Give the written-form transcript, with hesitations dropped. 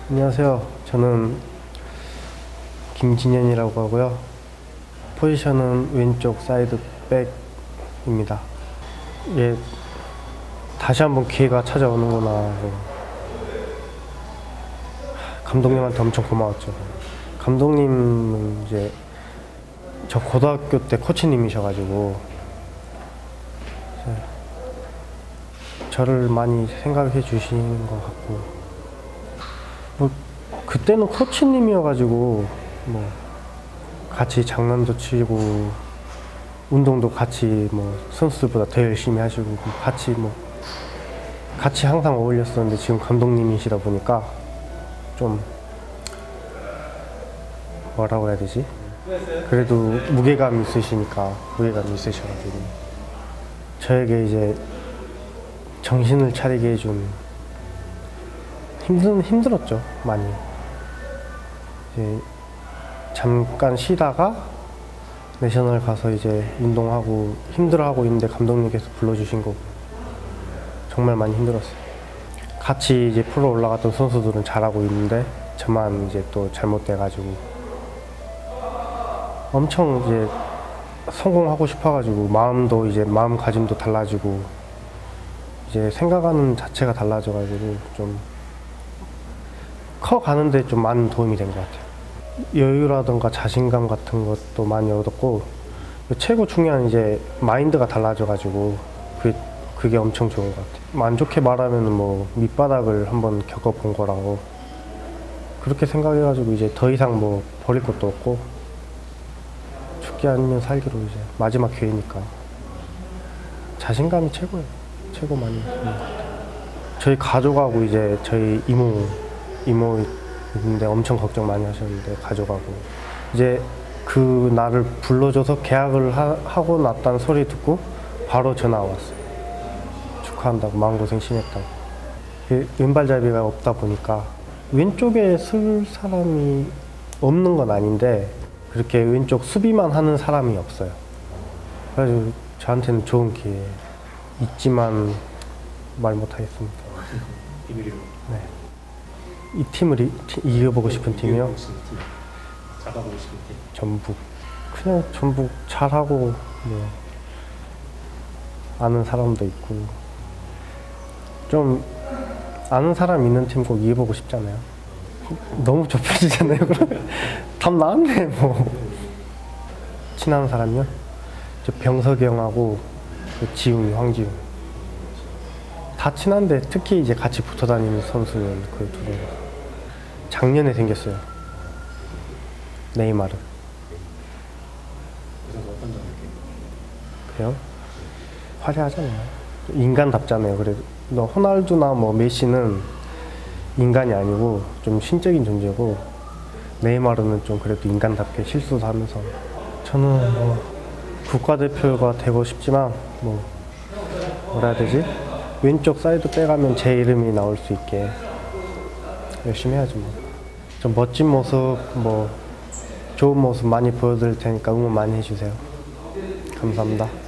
안녕하세요. 저는 김진현이라고 하고요. 포지션은 왼쪽 사이드 백입니다. 예, 다시 한번 기회가 찾아오는구나. 감독님한테 엄청 고마웠죠. 감독님은 이제 저 고등학교 때 코치님이셔가지고 저를 많이 생각해 주시는 것 같고, 뭐 그때는 코치님이어가지고 뭐 같이 장난도 치고 운동도 같이 뭐 선수들보다 더 열심히 하시고 같이 항상 어울렸었는데, 지금 감독님이시다 보니까 좀 뭐라고 해야 되지? 그래도 무게감이 있으셔가지고 저에게 이제 정신을 차리게 해준, 힘들었죠, 많이. 이제 잠깐 쉬다가 내셔널 가서 이제 운동하고 힘들어하고 있는데 감독님께서 불러주신 거고 정말 많이 힘들었어요. 같이 이제 프로 올라갔던 선수들은 잘하고 있는데 저만 이제 또 잘못돼가지고 엄청 이제 성공하고 싶어가지고 마음도 이제 마음가짐도 달라지고 이제 생각하는 자체가 달라져가지고 좀 커가는데 좀 많은 도움이 된 것 같아요. 여유라든가 자신감 같은 것도 많이 얻었고, 최고 중요한 이제 마인드가 달라져가지고 그게 엄청 좋은 것 같아요. 만족해 말하면 뭐 밑바닥을 한번 겪어본 거라고 그렇게 생각해가지고 이제 더 이상 뭐 버릴 것도 없고 죽기 아니면 살기로 이제 마지막 기회니까 자신감이 최고예요. 최고 많이 있는 것 같아요. 저희 가족하고 이제 저희 이모 있는데 엄청 걱정 많이 하셨는데, 가족하고 이제 그 나를 불러줘서 계약을 하고 났다는 소리 듣고 바로 전화 왔어요. 축하한다고, 마음고생 심했다고. 왼발잡이가 없다 보니까 왼쪽에 쓸 사람이 없는 건 아닌데 그렇게 왼쪽 수비만 하는 사람이 없어요. 그래가지고 저한테는 좋은 기회 있지만 말 못하겠습니다. 네. 이 팀을 이겨보고 싶은 팀이요? 잡아보고 싶은 팀? 전북. 그냥 전북 잘하고 뭐 아는 사람도 있고 좀 아는 사람 있는 팀 꼭 이겨보고 싶잖아요. 너무 좁혀지잖아요. 그러면 답 나왔네 뭐. 친한 사람이요? 저 병석이 형하고 지웅이, 황지웅. 다 친한데 특히 이제 같이 붙어 다니는 선수는 그 두 명. 작년에 생겼어요. 네이마르. 그 선수 어떤 점이 그래요? 화려하잖아요. 인간답잖아요. 그래도 호날두나 뭐 메시는 인간이 아니고 좀 신적인 존재고, 네이마르는 좀 그래도 인간답게 실수도 하면서. 저는 뭐 국가대표가 되고 싶지만 뭐 뭐라 해야 되지? 왼쪽 사이드 빼가면 제 이름이 나올 수 있게 열심히 해야죠. 뭐. 좀 멋진 모습, 뭐 좋은 모습 많이 보여드릴 테니까 응원 많이 해주세요. 감사합니다.